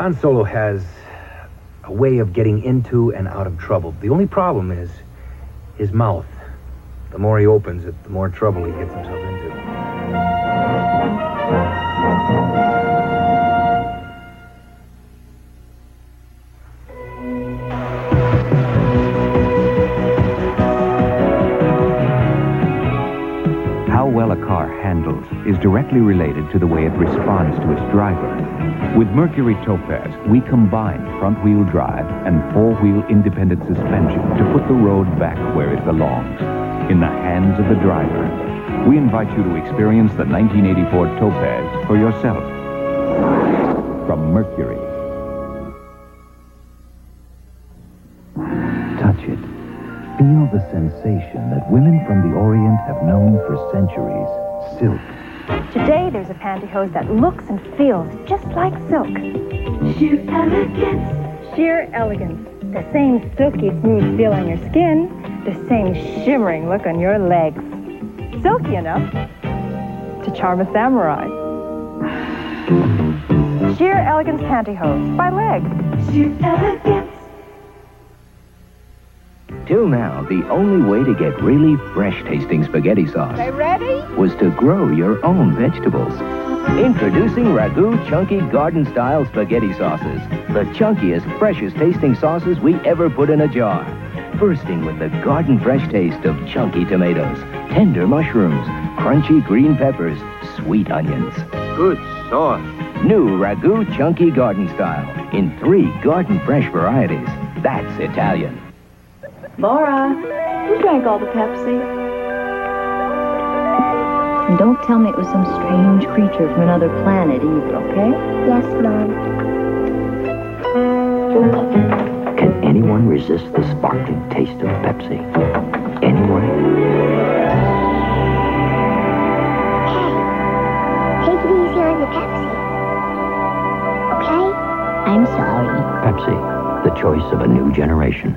Han Solo has a way of getting into and out of trouble. The only problem is his mouth. The more he opens it, the more trouble he gets himself into. How well a car handles is directly related to the way it responds to its driver. With Mercury Topaz, we combine front-wheel drive and four-wheel independent suspension to put the road back where it belongs, in the hands of the driver. We invite you to experience the 1984 Topaz for yourself. From Mercury. Touch it. Feel the sensation that women from the Orient have known for centuries. Silk. Today, there's a pantyhose that looks and feels just like silk. Sheer elegance. Sheer elegance. The same silky smooth feel on your skin, the same shimmering look on your legs. Silky enough to charm a samurai. Sheer elegance pantyhose by Leg. Sheer elegance. Till now, the only way to get really fresh-tasting spaghetti sauce was to grow your own vegetables. Introducing Ragu Chunky Garden-Style Spaghetti Sauces, the chunkiest, freshest-tasting sauces we ever put in a jar. Bursting with the garden-fresh taste of chunky tomatoes, tender mushrooms, crunchy green peppers, sweet onions. Good sauce. New Ragu Chunky Garden-Style in 3 garden-fresh varieties. That's Italian. Laura, who drank all the Pepsi? And don't tell me it was some strange creature from another planet either, okay? Yes, Mom. Can anyone resist the sparkling taste of Pepsi? Anyone? Hey, take it easy on the Pepsi. Okay? I'm sorry. Pepsi, the choice of a new generation.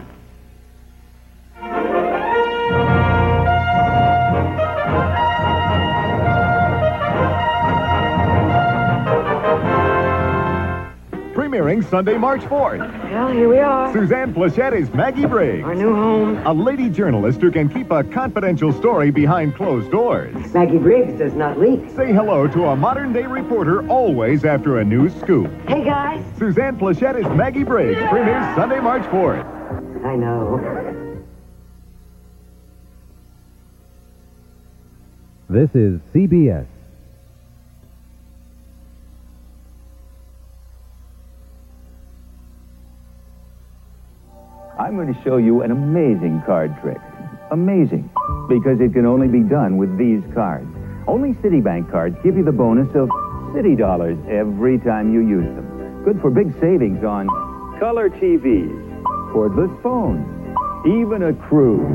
Premiering Sunday, March 4th. Well, here we are. Suzanne Plachette is Maggie Briggs. Our new home. A lady journalist who can keep a confidential story behind closed doors. Maggie Briggs does not leak. Say hello to a modern-day reporter always after a news scoop. Hey, guys. Suzanne Plachette is Maggie Briggs. Premieres Sunday, March 4th. I know. This is CBS. I'm going to show you an amazing card trick. Amazing, because it can only be done with these cards. Only Citibank cards give you the bonus of Citi dollars every time you use them. Good for big savings on color TVs, cordless phones, even a cruise.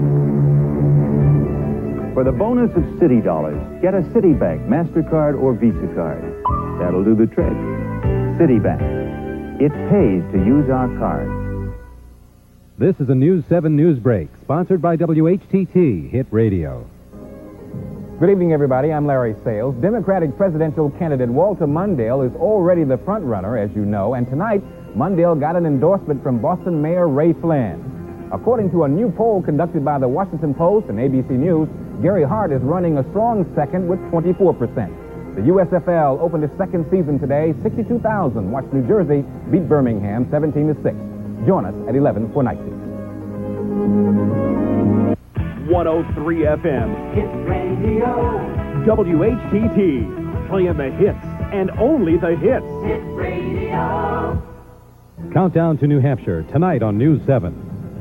For the bonus of Citi dollars, get a Citibank MasterCard or Visa card. That'll do the trick. Citibank. It pays to use our cards. This is a Newsse7en Newsbreak, sponsored by WHTT Hit Radio. Good evening, everybody. I'm Larry Sales. Democratic presidential candidate Walter Mondale is already the front runner, as you know, and tonight, Mondale got an endorsement from Boston Mayor Ray Flynn. According to a new poll conducted by the Washington Post and ABC News, Gary Hart is running a strong second with 24%. The USFL opened its second season today. 62,000 watched New Jersey beat Birmingham 17-6. Join us at 11 for Nightbeat. 103 FM. Hit Radio. WHTT. Playing the hits and only the hits. Hit Radio. Countdown to New Hampshire tonight on Newsse7.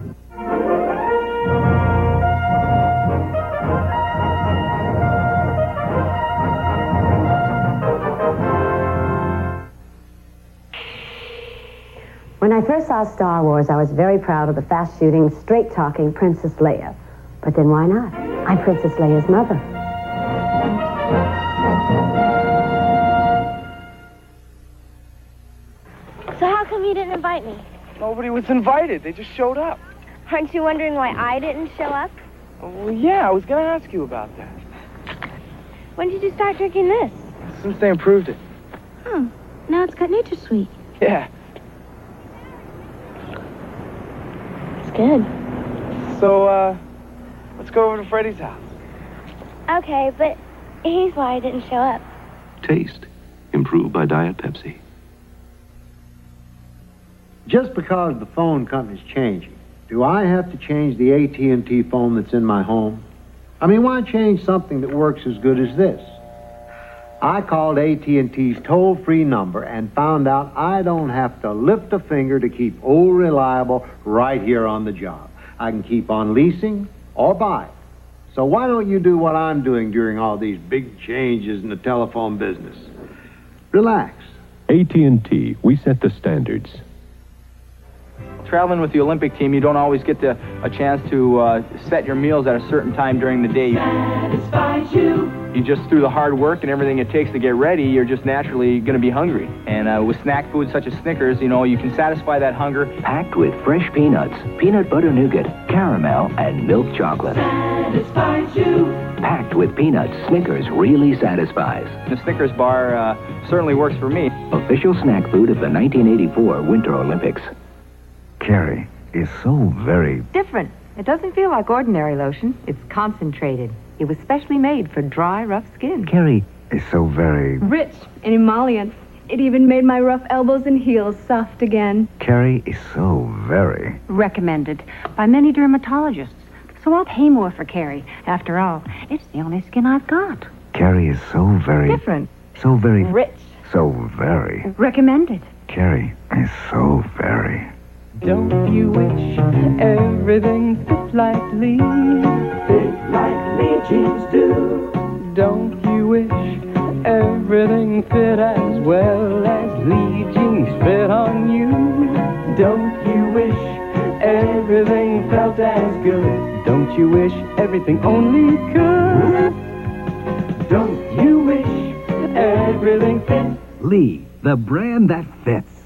When I first saw Star Wars, I was very proud of the fast-shooting, straight-talking Princess Leia. But then why not? I'm Princess Leia's mother. So how come you didn't invite me? Nobody was invited. They just showed up. Aren't you wondering why I didn't show up? Well, yeah, I was going to ask you about that. When did you start drinking this? Since they improved it. Oh, now it's got NutraSweet. Yeah, good. So, let's go over to Freddie's house. Okay, but he's why I didn't show up. Taste. Improved by Diet Pepsi. Just because the phone company's changing, do I have to change the AT&T phone that's in my home? I mean, why change something that works as good as this? I called AT&T's toll-free number and found out I don't have to lift a finger to keep old reliable right here on the job. I can keep on leasing or buy. So why don't you do what I'm doing during all these big changes in the telephone business? Relax. AT&T, we set the standards. Traveling with the Olympic team, you don't always get a chance to set your meals at a certain time during the day. Satisfies you. You just, through the hard work and everything it takes to get ready, you're just naturally going to be hungry. And with snack foods such as Snickers, you can satisfy that hunger. Packed with fresh peanuts, peanut butter nougat, caramel, and milk chocolate. Satisfies you. Packed with peanuts, Snickers really satisfies. The Snickers bar certainly works for me. Official snack food of the 1984 Winter Olympics. Keri is so very different. It doesn't feel like ordinary lotion. It's concentrated. It was specially made for dry, rough skin. Keri is so very rich and emollient. It even made my rough elbows and heels soft again. Keri is so very recommended by many dermatologists. So I'll pay more for Keri. After all, it's the only skin I've got. Keri is so very different. So very rich. So very recommended. Keri is so very. Don't you wish everything fit like Lee? Fit like Lee jeans do. Don't you wish everything fit as well as Lee jeans fit on you? Don't you wish everything felt as good? Don't you wish everything only could? Don't you wish everything fit? Lee, the brand that fits.